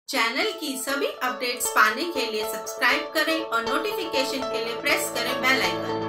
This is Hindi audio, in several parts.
चैनल की सभी अपडेट्स पाने के लिए सब्सक्राइब करें और नोटिफिकेशन के लिए प्रेस करें बेल आइकन।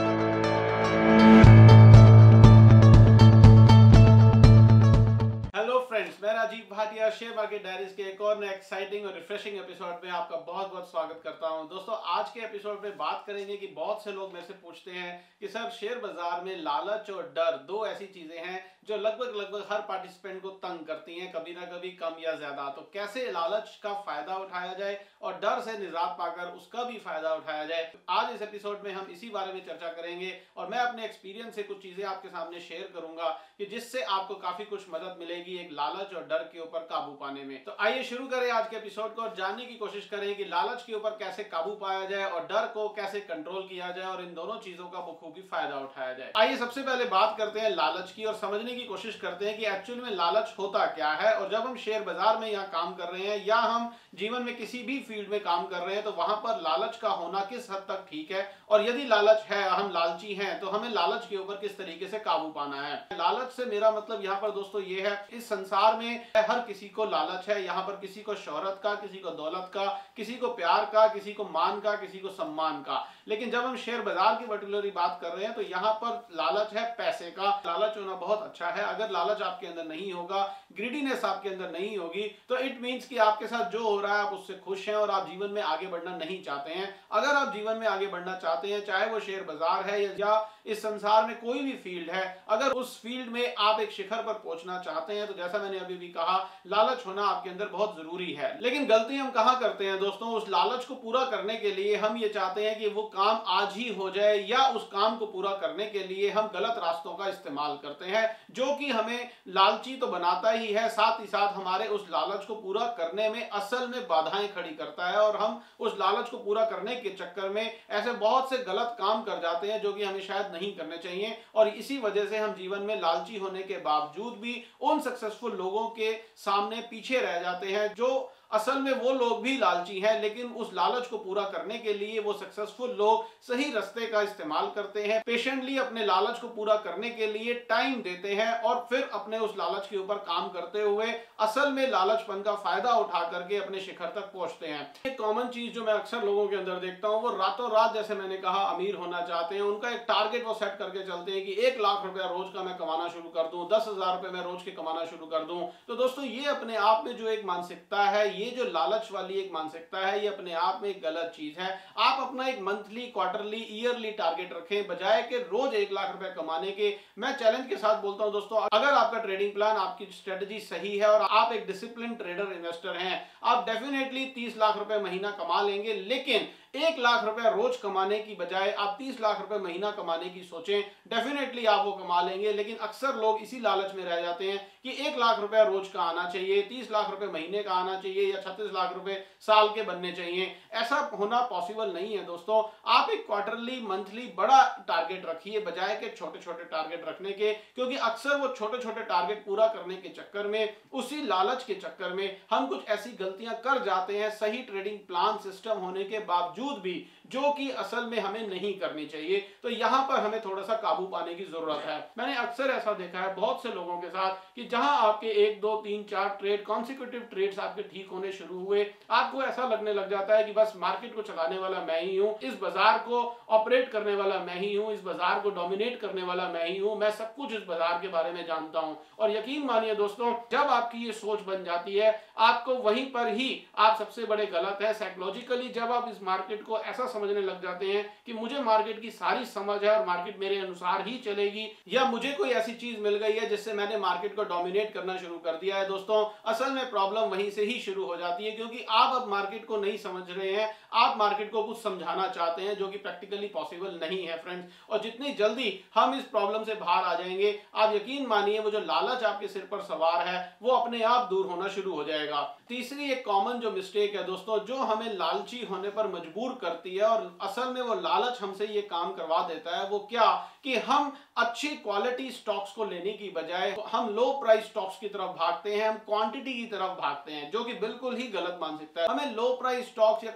हेलो फ्रेंड्स, मैं Rajiv Bhatia share market diaries के एक और नए एक्साइटिंग और रिफ्रेशिंग एपिसोड में आपका बहुत बहुत स्वागत करता हूं। दोस्तों, आज के एपिसोड में बात करेंगे कि बहुत से लोग मेरे से पूछते हैं कि सर, शेयर बाजार में लालच और डर दो ऐसी चीजें हैं जो लगभग हर पार्टिसिपेंट को तंग करती हैं, कभी ना कभी कम या ज्यादा। तो कैसे लालच का फायदा उठाया जाए और डर से निजात पाकर उसका भी फायदा उठाया जाए, आज इस एपिसोड में हम इसी बारे में चर्चा करेंगे और मैं अपने एक्सपीरियंस से कुछ चीजें आपके सामने शेयर करूंगा कि जिससे आपको काफी कुछ मदद मिलेगी एक लालच और डर के ऊपर काबू पाने में। तो आइए शुरू करें आज के एपिसोड को और जानने की कोशिश करें कि लालच के ऊपर कैसे काबू पाया जाए और डर को कैसे कंट्रोल किया जाए और इन दोनों चीजों का बखूबी फायदा उठाया जाए। आइए सबसे पहले बात करते हैं लालच की और समझने की कोशिश करते हैं कि एक्चुअली में लालच होता क्या है। और जब हम शेयर बाजार में यहाँ काम कर रहे हैं या हम जीवन में किसी भी फील्ड में काम कर रहे हैं तो वहां पर लालच का होना किस हद तक ठीक है, और यदि लालच है, हम लालची हैं, तो हमें लालच के ऊपर किस तरीके से काबू पाना है। लालच से मेरा मतलब यहाँ पर दोस्तों ये है, इस संसार में हर किसी को लालच है। यहाँ पर किसी को शोहरत का, किसी को दौलत का, किसी को प्यार का, किसी को मान का, किसी को सम्मान का। लेकिन जब हम शेयर बाजार की पर्टिकुलरली बात कर रहे हैं तो यहाँ पर लालच है पैसे का। लालच होना बहुत अच्छा है। अगर लालच आपके अंदर नहीं होगा, ग्रीडीनेस आपके अंदर नहीं होगी, तो इट मींस कि आपके साथ जो हो रहा है आप उससे खुश हैं और आप जीवन में आगे बढ़ना नहीं चाहते हैं। अगर आप जीवन में आगे बढ़ना चाहते हैं, चाहे वो शेयर बाजार है या इस संसार में कोई भी फील्ड है, अगर उस फील्ड में आप एक शिखर पर पहुंचना चाहते हैं तो जैसा मैंने अभी भी कहा, लालच होना आपके अंदर बहुत जरूरी है। लेकिन गलती हम कहां करते हैं दोस्तों, उस लालच को पूरा करने के लिए हम ये चाहते हैं कि वो काम आज ही हो जाए, या उस काम को पूरा करने के लिए हम गलत रास्तों का इस्तेमाल करते हैं, जो कि हमें लालची तो बनाता ही है, साथ ही साथ हमारे उस लालच को पूरा करने में असल में बाधाएं खड़ी करता है और हम उस लालच को पूरा करने के चक्कर में ऐसे बहुत से गलत काम कर जाते हैं जो कि हमें शायद नहीं करने चाहिए। और इसी वजह से हम जीवन में लालची होने के बावजूद भी उन सक्सेसफुल लोगों के सामने पीछे रह जाते हैं जो असल में वो लोग भी लालची हैं, लेकिन उस लालच को पूरा करने के लिए वो सक्सेसफुल लोग सही रास्ते का इस्तेमाल करते हैं, पेशेंटली अपने लालच को पूरा करने के लिए टाइम देते हैं और फिर अपने उस लालच के ऊपर काम करते हुए असल में लालचपन का फायदा उठा करके अपने शिखर तक पहुंचते हैं। एक कॉमन चीज जो मैं अक्सर लोगों के अंदर देखता हूं, वो रातों रात, जैसे मैंने कहा, अमीर होना चाहते हैं। उनका एक टारगेट वो सेट करके चलते हैं कि 1 लाख रुपया रोज का मैं कमाना शुरू कर दूं, 10,000 रुपए मैं रोज के कमाना शुरू कर दूं। तो दोस्तों, ये अपने आप में जो एक मानसिकता है, ये जो लालच वाली एक मानसिकता है, ये अपने आप में एक गलत चीज है। आप अपना एक मंथली, क्वार्टरली, ईयरली टारगेट रखें बजाय के रोज 1 लाख रुपए कमाने के। मैं चैलेंज के साथ बोलता हूं दोस्तों, अगर आपका ट्रेडिंग प्लान, आपकी स्ट्रेटजी सही है और आप एक डिसिप्लिन ट्रेडर इन्वेस्टर हैं, आप डेफिनेटली 30 लाख रुपए महीना कमा लेंगे। लेकिन 1 लाख रुपए रोज कमाने की बजाय आप 30 लाख रुपए महीना कमाने की सोचें, डेफिनेटली आप वो कमा लेंगे। लेकिन अक्सर लोग इसी लालच में रह जाते हैं कि 1 लाख रुपए रोज का आना चाहिए, 30 लाख रुपए महीने का आना चाहिए या 36 लाख रुपए साल के बनने चाहिए। ऐसा होना पॉसिबल नहीं है दोस्तों। आप एक क्वार्टरली, मंथली बड़ा टारगेट रखिए बजाय के छोटे छोटे टारगेट रखने के, क्योंकि अक्सर वो छोटे छोटे टारगेट पूरा करने के चक्कर में, उसी लालच के चक्कर में हम कुछ ऐसी गलतियां कर जाते हैं सही ट्रेडिंग प्लान सिस्टम होने के बावजूद भी, जो कि असल में हमें नहीं करनी चाहिए। तो यहां पर हमें थोड़ा सा काबू पाने की जरूरत है। मैंने अक्सर ऐसा देखा है बहुत से लोगों के साथ कि जहां आपके 1, 2, 3, 4 ट्रेड, कॉन्सिक्यूटिव ट्रेड्स आपके ठीक होने शुरू हुए, आपको ऐसा लगने लग जाता है कि बस मार्केट को चलाने वाला मैं ही हूं, इस बाजार को ऑपरेट करने वाला मैं ही हूं, इस बाजार को डोमिनेट करने वाला मैं ही हूं, मैं सब कुछ इस बाजार के बारे में जानता हूं। और यकीन मानिए दोस्तों, जब आपकी ये सोच बन जाती है, आपको वहीं पर ही आप सबसे बड़े गलत है। साइकोलॉजिकली जब आप इस मार्केट को ऐसा समझने लग जाते हैं कि मुझे मार्केट की सारी समझ है और मार्केट मेरे अनुसार ही चलेगी, या मुझे कोई ऐसी चीज मिल गई है जिससे मैंने मार्केट को डोमिनेट करना शुरू कर दिया है, दोस्तों असल में प्रॉब्लम वहीं से ही शुरू हो जाती है। क्योंकि आप अब मार्केट को नहीं समझ रहे हैं, आप मार्केट को कुछ समझाना चाहते हैं जो कि प्रैक्टिकली पॉसिबल नहीं है फ्रेंड्स। और जितनी जल्दी हम इस प्रॉब्लम से बाहर आ जाएंगे, आप यकीन मानिए वो जो लालच आपके सिर पर सवार है वो अपने आप दूर होना शुरू हो जाएगा। तीसरी एक कॉमन जो मिस्टेक है दोस्तों, जो हमें लालची होने पर मजबूर करती है और असल में वो लालच हमसे ये काम करवा देता है, वो क्या कि हम अच्छी क्वालिटी स्टॉक्स को लेने की बजाय हम लो प्राइस स्टॉक्स की तरफ भागते हैं, हम क्वांटिटी की तरफ भागते हैं, जो कि बिल्कुल ही गलत मानसिकता है। हमें लो प्राइस स्टॉक्स या क्वांटिटी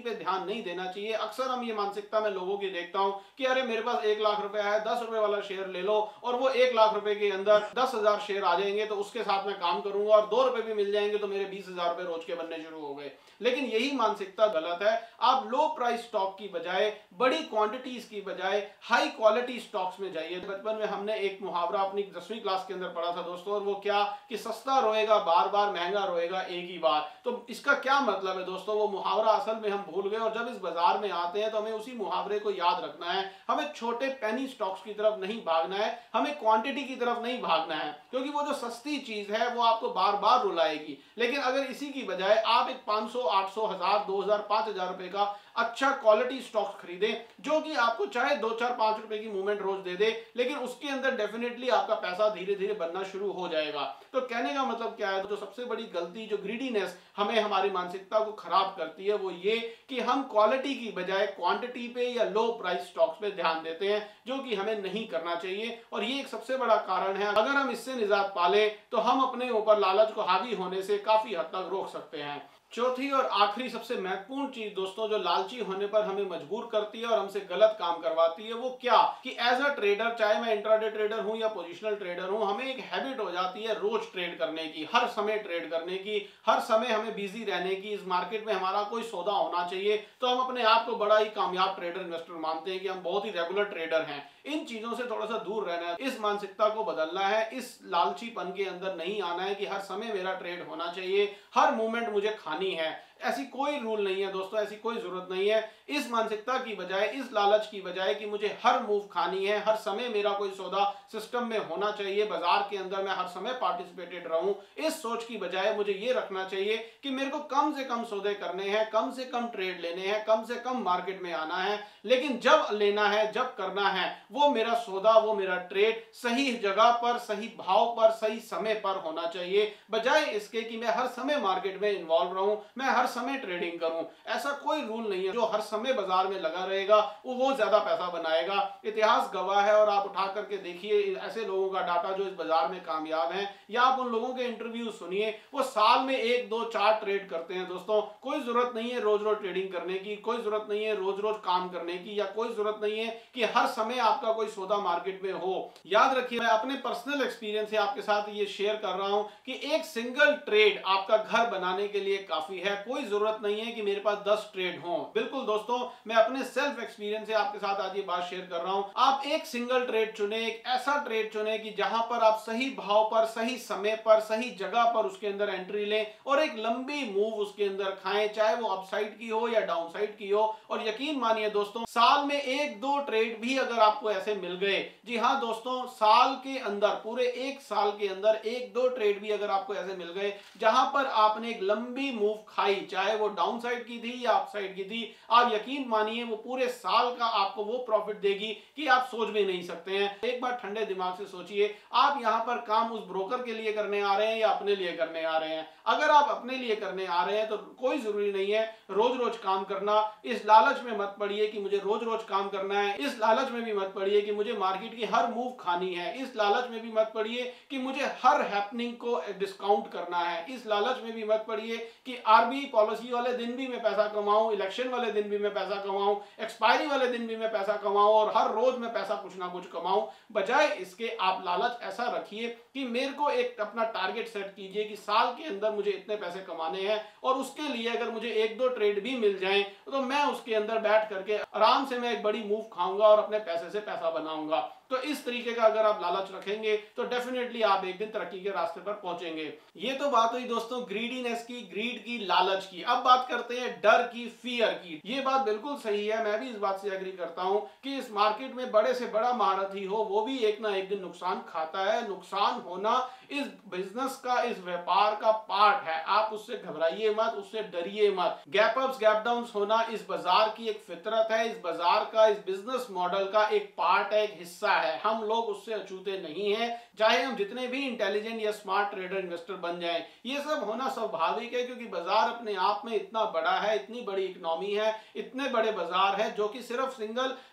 पे ध्यान नहीं देना चाहिए। अक्सर हम ये मानसिकता में लोगों की देखता हूं कि अरे मेरे पास 1 लाख रुपए है, 10 रुपए वाला शेयर ले लो और वो 1 लाख रुपए के अंदर 10,000 शेयर आ जाएंगे तो उसके साथ मैं काम करूंगा और 2 रुपए भी मिल जाएंगे तो मेरे 20,000 रुपए रोज के बनने शुरू हो गए। लेकिन यही मानसिकता गलत है। आप लो प्राइस स्टॉक की बजाय, बड़ी क्वांटिटीज की बजाय हाई क्वालिटी स्टॉक्स में जाइए। बचपन में हमने एक मुहावरा अपनी 10वीं क्लास के अंदर पढ़ा था दोस्तों, और वो क्या कि सस्ता रोएगा बार बार, महंगा रोएगा एक ही बार। तो इसका क्या मतलब है दोस्तों? वो मुहावरा असल में हम भूल गए और जब इस बाजार में आते हैं तो हमें उसी मुहावरे को याद रखना है। हमें छोटे पेनी स्टॉक्स की तरफ नहीं भागना है, हमें क्वांटिटी की तरफ नहीं भागना है, क्योंकि वो जो सस्ती चीज है वो आपको बार बार रुलाएगी। लेकिन अगर इसी की बजाय आप एक 500, 800, 1000, 2000, 5000 रुपए का अच्छा क्वालिटी स्टॉक्स खरीदें जो कि आपको चाहे 2, 4, 5 रुपए की मूवमेंट रोज दे दे, लेकिन उसके अंदर डेफिनेटली आपका पैसा धीरे धीरे बनना शुरू हो जाएगा। तो कहने का मतलब क्या है? जो सबसे बड़ी गलती, जो ग्रीडीनेस हमें हमारी मानसिकता को खराब करती है, वो ये कि हम क्वालिटी की बजाय क्वांटिटी पे या लो प्राइस स्टॉक्स पे ध्यान देते हैं, जो कि हमें नहीं करना चाहिए। और ये एक सबसे बड़ा कारण है। अगर हम इससे निजात पाले तो हम अपने ऊपर लालच को हावी होने से काफी हद तक रोक सकते हैं। चौथी और आखिरी सबसे महत्वपूर्ण चीज दोस्तों जो लालची होने पर हमें मजबूर करती है और हमसे गलत काम करवाती है, वो क्या कि एज अ ट्रेडर, चाहे मैं इंट्राडे ट्रेडर हूं या पोजिशनल ट्रेडर हूं, हमें एक हैबिट हो जाती है रोज ट्रेड करने की, हर समय ट्रेड करने की, हर समय हमें बिजी रहने की। इस मार्केट में हमारा कोई सौदा होना चाहिए तो हम अपने आप को बड़ा ही कामयाब ट्रेडर, इन्वेस्टर मानते हैं कि हम बहुत ही रेगुलर ट्रेडर हैं। इन चीजों से थोड़ा सा दूर रहना है, इस मानसिकता को बदलना है, इस लालचीपन के अंदर नहीं आना है कि हर समय मेरा ट्रेड होना चाहिए, हर मूवमेंट मुझे खानी है। ऐसी कोई रूल नहीं है दोस्तों, ऐसी कोई जरूरत नहीं है। इस मानसिकता की बजाय, इस लालच की बजाय कि मुझे हर मूव खानी है, हर समय मेरा कोई सौदा सिस्टम में होना चाहिए, बाजार के अंदर मैं हर समय पार्टिसिपेटेड रहूं, इस सोच की बजाय मुझे ये रखना चाहिए कि मेरे को कम से कम सौदे करने हैं, कम से कम ट्रेड लेने हैं, कम से कम मार्केट में आना है, लेकिन जब लेना है, जब करना है, वो मेरा सौदा, वो मेरा ट्रेड सही जगह पर, सही भाव पर, सही समय पर होना चाहिए, बजाय इसके कि मैं हर समय मार्केट में इन्वॉल्व रहूं, मैं हर समय ट्रेडिंग करूं। ऐसा कोई रूल नहीं है। जो हर समय बाजार में लगा रहेगा वो ज्यादा पैसा बनाएगा। इतिहास गवाह है, और आप उठा करके देखिए ऐसे लोगों का डाटा जो इस बाजार में कामयाब हैं, या आप उन लोगों के इंटरव्यू सुनिए, वो साल में 1, 2, 4 ट्रेड करते हैं दोस्तों। कोई जरूरत नहीं है रोज रोज ट्रेडिंग करने की, कोई जरूरत नहीं है रोज रोज काम करने की, या कोई जरूरत नहीं है कि हर समय आपका कोई सौदा मार्केट में हो। याद रखिए, मैं अपने पर्सनल एक्सपीरियंस से आपके साथ ये शेयर कर रहा हूं कि एक सिंगल ट्रेड आपका घर बनाने के लिए काफी है। कोई जरूरत नहीं है कि मेरे पास 10 ट्रेड हों। बिल्कुल दोस्तों, मैं अपने सेल्फ एक्सपीरियंस से आपके साथ आज ये बात शेयर कर रहा हूं। आप एक सिंगल ट्रेड चुने, एक ऐसा ट्रेड चुने कि जहां पर आप सही भाव पर, सही समय पर, सही जगह पर उसके अंदर एंट्री लें और एक लंबी मूव उसके अंदर खाएं, चाहे वो अपसाइड की हो या डाउनसाइड की हो। और यकीन मानिए दोस्तों, साल में 1, 2 ट्रेड भी अगर आपको ऐसे मिल गए, जी हां दोस्तों, साल के अंदर, पूरे 1 साल के अंदर 1, 2 ट्रेड भी अगर आपको ऐसे मिल गए जहां पर आपने एक लंबी मूव खाई, चाहे वो डाउन साइड की थी या अप साइड की थी, आप यकीन मानिए वो पूरे साल का आपको वो प्रॉफिट देगी कि आप सोच भी नहीं सकते हैं। एक बार ठंडे दिमाग से सोचिए, आप यहां पर काम उस ब्रोकर के लिए करने आ रहे हैं या अपने लिए करने आ रहे हैं? अगर आप अपने लिए करने आ रहे हैं तो कोई जरूरी नहीं है रोज रोज काम करना। इस लालच में मत पड़िए कि मुझे रोज रोज काम करना है। इस लालच में भी मत पड़िए कि मुझे मार्केट की हर मूव खानी है। इस लालच में भी मत पड़िए कि मुझे हर हैपनिंग को डिस्काउंट करना है। इस लालच में भी मत पड़िए कि आरबीआई पॉलिसी वाले दिन भी मैं पैसा कमाऊं, इलेक्शन वाले दिन भी मैं पैसा कमाऊं, एक्सपायरी वाले दिन भी मैं पैसा कमाऊं और हर रोज मैं पैसा कुछ ना कुछ कमाऊं। बजाय इसके आप लालच ऐसा रखिए कि मेरे को एक अपना टारगेट सेट कीजिए कि साल के अंदर मुझे इतने पैसे कमाने हैं, और उसके लिए अगर मुझे 1, 2 ट्रेड भी मिल जाएं तो मैं उसके अंदर बैठ करके आराम से मैं एक बड़ी मूव खाऊंगा और अपने पैसे से पैसा बनाऊंगा। तो इस तरीके का अगर आप लालच रखेंगे तो डेफिनेटली आप एक दिन तरक्की के रास्ते पर पहुंचेंगे। ये तो बात हुई दोस्तों ग्रीडीनेस की, ग्रीड की, लालच की। अब बात करते हैं डर की, फियर की। ये बात बिल्कुल सही है, मैं भी इस बात से एग्री करता हूं कि इस मार्केट में बड़े से बड़ा महारथी हो वो भी एक ना एक दिन नुकसान खाता है। नुकसान होना इस बिजनेस का, इस व्यापार का पार्ट है। आप उससे घबराइए मत, उससे डरिए मत। गैप अप्स, गैप डाउन्स होना इस बाजार की एक फितरत है, इस बाजार का, इस बिजनेस मॉडल का एक पार्ट है, एक हिस्सा है। हम लोग उससे अछूते नहीं हैं, चाहे हम जितने भी इंटेलिजेंट या स्मार्ट ट्रेडर, इन्वेस्टर बन जाएं। ये सब होना स्वाभाविक है क्योंकि बाजार अपने आप में इतना बड़ा है, इतनी बड़ी इकोनॉमी है, इतने बड़े बाजार है जो कि सिर्फ सिंगल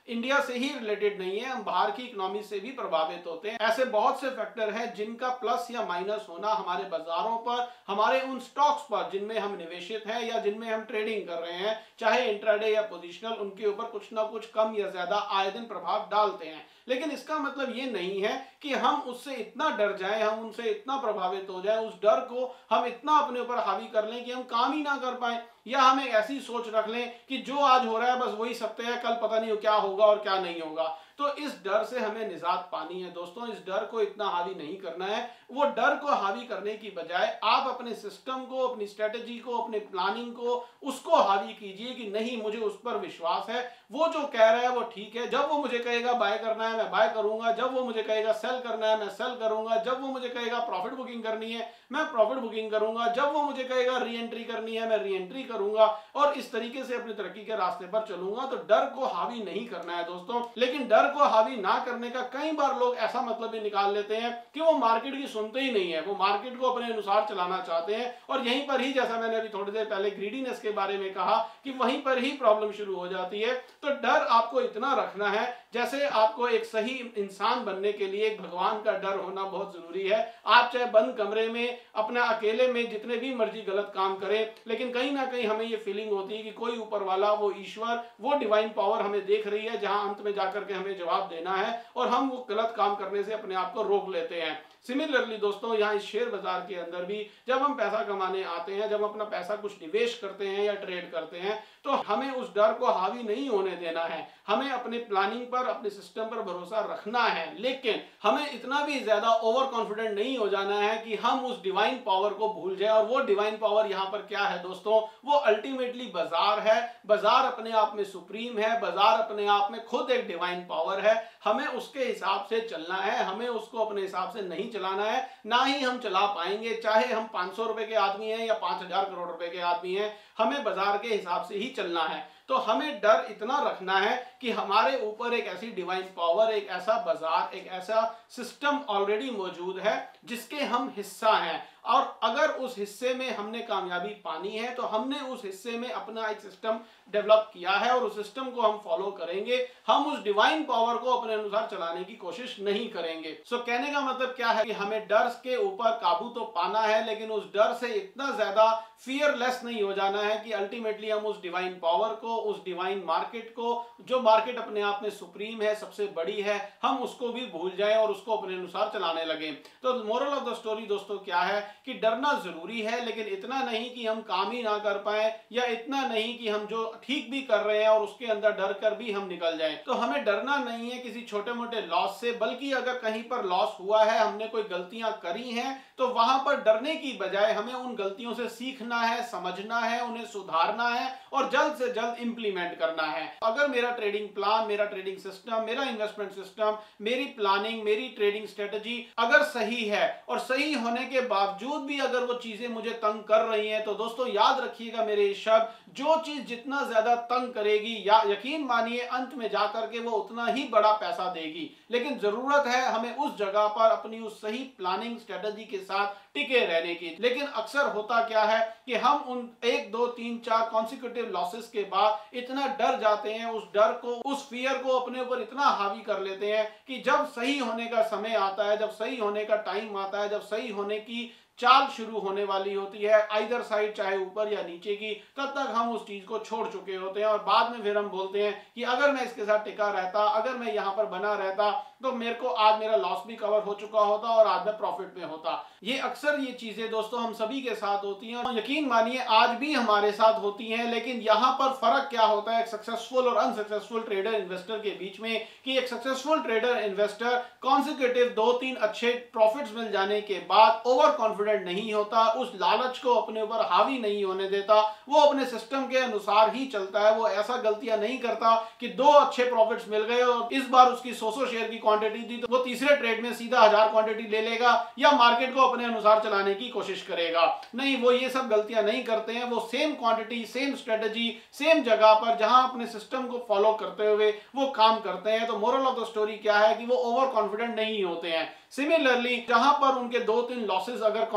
इंडिया से ही रिलेटेड नहीं है, हम बाहर की इकोनॉमी से भी प्रभावित होते हैं। ऐसे बहुत से फैक्टर हैं जिनका प्लस या माइनस होना हमारे बाजारों पर, हमारे उन स्टॉक्स पर जिनमें हम निवेशित हैं या जिनमें हम ट्रेडिंग कर रहे हैं, चाहे इंट्राडे या पोजिशनल, उनके ऊपर कुछ ना कुछ कम या ज्यादा आए दिन प्रभाव डालते हैं। लेकिन इसका मतलब ये नहीं है कि हम उससे इतना डर जाएं, हम उनसे इतना प्रभावित हो जाएं, उस डर को हम इतना अपने ऊपर हावी कर लें कि हम काम ही ना कर पाएं, या हम एक ऐसी सोच रख लें कि जो आज हो रहा है बस वही सत्य है, कल पता नहीं क्या होगा और क्या नहीं होगा। तो इस डर से हमें निजात पानी है दोस्तों, इस डर को इतना हावी नहीं करना है। वो डर को हावी करने की बजाय आप अपने सिस्टम को, अपनी स्ट्रेटेजी को, अपने प्लानिंग को, उसको हावी कीजिए कि नहीं, मुझे उस पर विश्वास है, वो जो कह रहा है वो ठीक है। जब वो मुझे कहेगा बाय करना है मैं बाय करूंगा, जब वो मुझे कहेगा सेल करना है मैं सेल करूंगा, जब वो मुझे कहेगा प्रॉफिट बुकिंग करनी है मैं प्रॉफिट बुकिंग करूंगा, जब वो मुझे कहेगा री एंट्री करनी है मैं री एंट्री करूंगा, और इस तरीके से अपनी तरक्की के रास्ते पर चलूंगा। तो डर को हावी नहीं करना है दोस्तों। लेकिन डर को हावी ना करने का कई बार लोग ऐसा मतलब भी निकाल लेते हैं कि वो मार्केट की सुनते ही नहीं है, वो मार्केट को अपने अनुसार चलाना चाहते हैं। और यहीं पर ही, जैसा मैंने अभी थोड़ी देर पहले ग्रीडीनेस के बारे में कहा, कि वहीं पर ही प्रॉब्लम शुरू हो जाती है। तो डर आपको इतना रखना है जैसे आपको एक सही इंसान बनने के लिए एक भगवान का डर होना बहुत जरूरी है। आप चाहे बंद कमरे में अपना अकेले में जितने भी मर्जी गलत काम करें, लेकिन कहीं ना कहीं हमें ये फीलिंग होती है कि कोई ऊपर वाला, वो ईश्वर, वो डिवाइन पावर हमें देख रही है, जहां अंत में जाकर के हमें जवाब देना है, और हम वो गलत काम करने से अपने आप को रोक लेते हैं। सिमिलरली दोस्तों, यहाँ इस शेयर बाजार के अंदर भी जब हम पैसा कमाने आते हैं, जब अपना पैसा कुछ निवेश करते हैं या ट्रेड करते हैं, तो हमें उस डर को हावी नहीं होने देना है। हमें अपने प्लानिंग पर, अपने सिस्टम पर भरोसा रखना है, लेकिन हमें इतना भी ज्यादा ओवर कॉन्फिडेंट नहीं हो जाना है कि हम उस डिवाइन पावर को भूल जाए। और वो डिवाइन पावर यहाँ पर क्या है दोस्तों? वो अल्टीमेटली बाजार है। बाजार अपने आप में सुप्रीम है, बाजार अपने आप में खुद एक डिवाइन पावर है। हमें उसके हिसाब से चलना है, हमें उसको अपने हिसाब से नहीं चलाना है, ना ही हम चला पाएंगे। चाहे हम 500 रुपए के आदमी हैं या 5000 करोड़ रुपए के आदमी हैं, हमें बाजार के हिसाब से ही चलना है। तो हमें डर इतना रखना है कि हमारे ऊपर एक ऐसी डिवाइन पावर, एक ऐसा बाजार, एक ऐसा सिस्टम ऑलरेडी मौजूद है जिसके हम हिस्सा हैं। और अगर उस हिस्से में हमने कामयाबी पानी है तो हमने उस हिस्से में अपना एक सिस्टम डेवलप किया है और उस सिस्टम को हम फॉलो करेंगे। हम उस डिवाइन पावर को अपने अनुसार चलाने की कोशिश नहीं करेंगे। सो कहने का मतलब क्या है कि हमें डर के ऊपर काबू तो पाना है, लेकिन उस डर से इतना ज्यादा फियरलेस नहीं हो जाना है कि अल्टीमेटली हम उस डिवाइन पावर को, उस डिवाइन मार्केट को, जो मार्केट अपने आप में सुप्रीम है, सबसे बड़ी है, हम उसको भी भूल जाएं और उसको अपने अनुसार चलाने लगे। तो मोरल ऑफ द स्टोरी दोस्तों क्या है कि डरना जरूरी है, लेकिन इतना नहीं कि हम काम ही ना कर पाए, या इतना नहीं कि हम जो ठीक भी कर रहे हैं और उसके अंदर डर कर भी हम निकल जाएं। तो हमें डरना नहीं है किसी छोटे मोटे लॉस से, बल्कि अगर कहीं पर लॉस हुआ है, हमने कोई गलतियां करी हैं, तो वहां पर डरने की बजाय हमें उन गलतियों से सीखना है, समझना है, उन्हें सुधारना है और जल्द से जल्द इंप्लीमेंट करना है। अगर मेरा ट्रेडिंग प्लान, मेरा ट्रेडिंग सिस्टम, मेरा इन्वेस्टमेंट सिस्टम, मेरी प्लानिंग, मेरी ट्रेडिंग स्ट्रेटेजी अगर सही है, और सही होने के बावजूद भी अगर वो चीजें मुझे तंग कर रही हैं, तो दोस्तों याद रखिएगा मेरे शब्द, जो चीज जितना ज्यादा तंग करेगी, या यकीन मानिए अंत में जाकर के वो उतना ही बड़ा पैसा देगी। लेकिन जरूरत है हमें उस जगह पर अपनी उस सही प्लानिंग स्ट्रेटेजी के साथ टिके रहने की। लेकिन अक्सर होता क्या है कि हम उन 1, 2, 3, 4 कॉन्सिक्यूटिव लॉसेस के बाद इतना डर जाते हैं, उस डर को, उस फियर को अपने ऊपर इतना हावी कर लेते हैं कि जब सही होने का समय आता है, जब सही होने का टाइम आता है, जब सही होने की चाल शुरू होने वाली होती है, आइदर साइड, चाहे ऊपर या नीचे की, तब तक हम उस चीज को छोड़ चुके होते हैं। और बाद में फिर हम बोलते हैं कि अगर मैं इसके साथ टिका रहता, अगर मैं यहाँ पर बना रहता, तो मेरे को आज मेरा लॉस भी कवर हो चुका होता और आज मैं प्रॉफिट में होता। ये अक्सर ये चीजें दोस्तों हम सभी के साथ होती हैं, और यकीन मानिए आज भी हमारे साथ होती हैं। लेकिन यहाँ पर फर्क क्या होता है एक सक्सेसफुल और अनसक्सेसफुल ट्रेडर इन्वेस्टर के बीच में, कि एक सक्सेसफुल ट्रेडर इन्वेस्टर कॉन्सिक्यूटिव 2-3 अच्छे प्रॉफिट्स मिल जाने के बाद ओवर कॉन्फिडेंट नहीं होता, उस लालच को अपने ऊपर हावी नहीं होने देता, वो अपने सिस्टम के अनुसार ही चलता है। वो ऐसा गलतियां नहीं करता कि 2 अच्छे प्रॉफिट्स मिल गए और इस बार उसकी 100 शेयर की क्वांटिटी थी तो वो तीसरे ट्रेड में सीधा 1000 क्वांटिटी ले लेगा या मार्केट को अपने अनुसार चलाने की कोशिश करेगा। नहीं, वो ये सब गलतियां नहीं करते हैं। वो same quantity, same strategy, same जगह पर जहां अपने सिस्टम को फॉलो करते हुए वो काम करते हैं। तो मोरल ऑफ द स्टोरी क्या है कि वो ओवर कॉन्फिडेंट नहीं होते हैं। सिमिलरली जहां पर उनके 2-3 लॉसेस अगर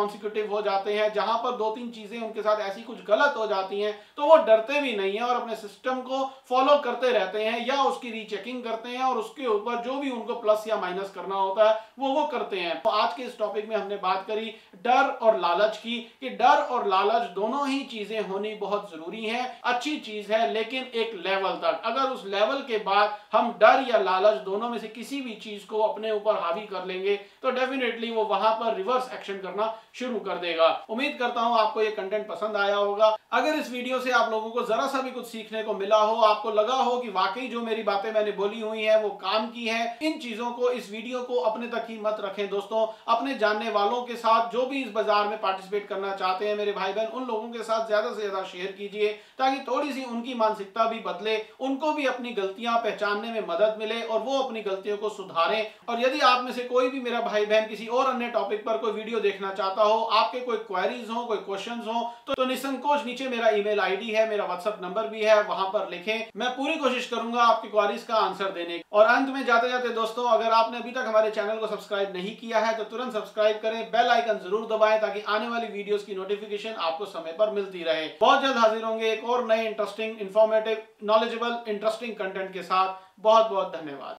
कॉन्सिक्यूटिव हो जाते हैं, जहां पर 2-3 चीजें उनके साथ ऐसी कुछ गलत हो जाती हैं, तो वो डरते भी नहीं है और अपने सिस्टम को फॉलो करते रहते हैं या उसकी रीचेकिंग करते हैं और उसके ऊपर जो भी उनको प्लस या माइनस करना होता है वो करते हैं। तो आज के इस टॉपिक में हमने बात करी डर और लालच की, कि डर और लालच दोनों ही चीजें होनी बहुत जरूरी है, अच्छी चीज है, लेकिन एक लेवल तक। अगर उस लेवल के बाद हम डर या लालच दोनों में से किसी भी चीज को अपने ऊपर हावी कर लेंगे तो डेफिनेटली वो वहां पर रिवर्स एक्शन करना शुरू कर देगा। उम्मीद करता हूं आपको ये कंटेंट पसंद आया होगा। अगर इस वीडियो से आप लोगों को जरा सा भी कुछ सीखने को मिला हो, आपको लगा हो कि वाकई जो मेरी बातें मैंने बोली हुई है वो काम की है, इन चीजों को, इस वीडियो को अपने तक ही मत रखें दोस्तों, अपने जानने वालों के साथ जो भी इस बाजार में पार्टिसिपेट करना चाहते हैं मेरे भाई बहन, उन लोगों के साथ ज्यादा से ज्यादा शेयर कीजिए ताकि थोड़ी सी उनकी मानसिकता भी बदले, उनको भी अपनी गलतियां पहचानने में मदद मिले और वो अपनी गलतियों को सुधारें। और यदि आप में से कोई भी मेरा भाई बहन किसी और अन्य टॉपिक पर कोई वीडियो देखना चाहता हो, आपके कोई क्वेरीज हो, कोई क्वेश्चंस हो, तो निसंकोच नीचे मेरा ईमेल आईडी है, मेरा व्हाट्सएप नंबर भी है, वहां पर लिखें। मैं पूरी कोशिश करूंगा आपकी क्वेरीज का आंसर देने की। और अंत में जाते जाते दोस्तों, अगर आपने अभी तक हमारे चैनल को सब्सक्राइब नहीं किया है तो तुरंत सब्सक्राइब करें, बेल आइकन जरूर दबाएं ताकि आने वाली वीडियोस की नोटिफिकेशन आपको समय पर मिलती रहे। बहुत जल्द हाजिर होंगे एक और नए interesting, informative, knowledgeable, interesting content के साथ। बहुत बहुत धन्यवाद।